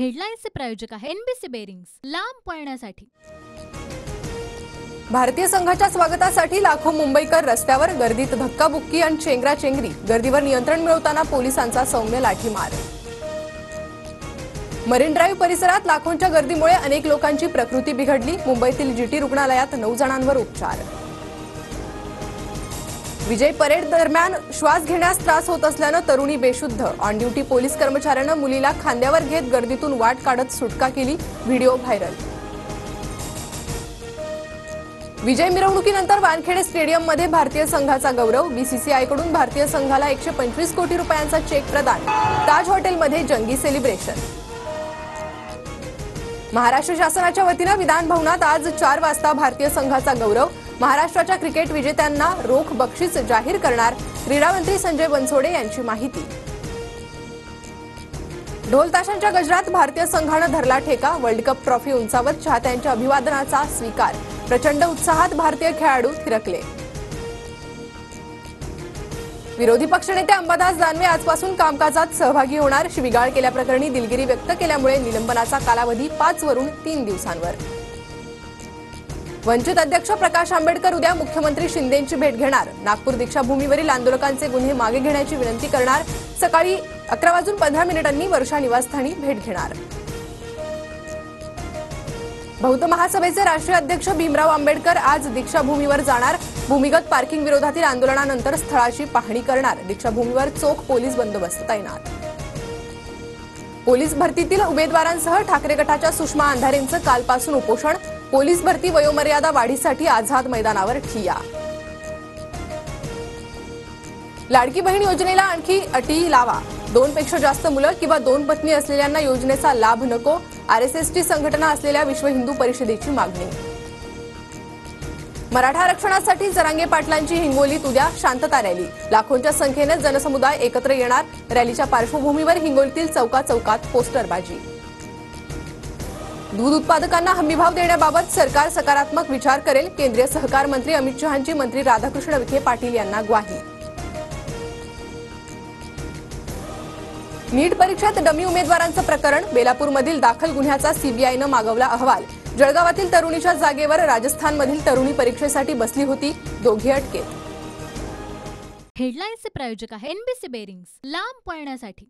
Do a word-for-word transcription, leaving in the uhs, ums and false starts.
हेडलाईन्सचे प्रायोजक आहे NBC bearings, लांब पळण्यासाठी। भारतीय संघाच्या स्वागतासाठी लाखो मुंबईकर रस्त्यावर, गर्दीत धक्काबुक्की आणि चेंगराचेंगरी। गर्दीवर नियंत्रण मिळवताना पोलिसांचा सौम्य लाठीमार। मरीन ड्राईव्ह परिसरात लाखोंच्या गर्दीमुळे अनेक लोकांची प्रकृती बिघडली। मुंबईतील जीटी रुग्णालयात नऊ जणांवर उपचार। विजय परेड दरम्यान श्वास घेण्यास त्रास होत असल्याने तरुणी बेशुद्ध। ऑन ड्युटी पोलीस कर्मचाऱ्याने मुलीला खांद्यावर घेत गर्दीतून वाट काढत सुटका केली। Video viral. विजय मिरवणुकीनंतर वानखेडे स्टेडियममध्ये भारतीय संघाचा गौरव। बीसीसीआयकडून भारतीय संघाला एकशे पंचवीस कोटी रुपयांचा चेक प्रदान। ताज हॉटेलमध्ये जंगी सेलिब्रेशन। महाराष्ट्र शासनाच्या वतीने विधान भवनात आज चार वाजता भारतीय संघाचा गौरव। महाराष्ट्राच्या क्रिकेट विजेत्यांना रोख बक्षीस जाहीर करणार। क्रीडा मंत्री संजय बनसोडे यांची माहिती। ढोल ताशांच्या गजरात भारतीय संघाने धरला ठेका। वर्ल्ड कप ट्रॉफी उंचावत चाहत्यांच्या अभिवादनाचा स्वीकार। प्रचंड उत्साहात भारतीय खेळाडू थिरकले। विरोधी पक्षनेते अंबादास दानवे आजपासून कामकाजात सहभागी होणार। शिवीगाळ केल्याप्रकरणी दिलगिरी व्यक्त केल्यामुळे निलंबनाचा कालावधी पाच वरून तीन दिवसांवर। वंचित अध्यक्ष प्रकाश आंबेडकर उद्या मुख्यमंत्री शिंदेंची भेट घेणार। नागपूर दीक्षाभूमीवरील आंदोलकांचे गुन्हे मागे घेण्याची विनंती करणार। सकाळी अकरा वाजून पंधरा मिनिटांनी वर्षा निवासस्थानी भेट घेणार। बौद्ध महासभेचे राष्ट्रीय अध्यक्ष भीमराव आंबेडकर आज दीक्षाभूमीवर जाणार। भूमिगत पार्किंग विरोधातील आंदोलनानंतर स्थळाची पाहणी करणार। दीक्षाभूमीवर चोख पोलीस बंदोबस्त तैनात। पोलीस भरतीतील उमेदवारांसह ठाकरे गटाच्या सुषमा अंधारेंचं कालपासून उपोषण। पोलीस भरती वयोमर्यादा वाढीसाठी आझाद मैदानावर ठिय्या। लाडकी बहीण योजनेला आणखी अटी लावा। दोन पेक्षा जास्त मुलं किंवा दोन पत्नी असलेल्यांना योजनेचा लाभ नको। आरएसएसची संघटना असलेल्या विश्व हिंदू परिषदेची मागणी। मराठा आरक्षणासाठी जरांगे पाटलांची हिंगोलीत उद्या शांतता रॅली। लाखोंच्या संख्येने जनसमुदाय एकत्र येणार। रॅलीच्या पार्श्वभूमीवर हिंगोलीतील चौका चौकात पोस्टरबाजी। दूध उत्पादकांना हमीभाव देण्याबाबत सरकार सकारात्मक विचार करेल। केंद्रीय सहकार मंत्री अमित शहांची मंत्री राधाकृष्ण विखे पाटील यांना ग्वाही। नीट परीक्षेत डमी उमेदवारांचं प्रकरण। बेलापूरमधील दाखल गुन्ह्याचा सीबीआयनं मागवला अहवाल। जळगावातील तरुणीच्या जागेवर राजस्थानमधील तरुणी परीक्षेसाठी बसली होती। दोघी अटकेत। हेडलाईन्सचे प्रायोजक आहे एनबीसी बेरिंग्स, लांब पळण्यासाठी।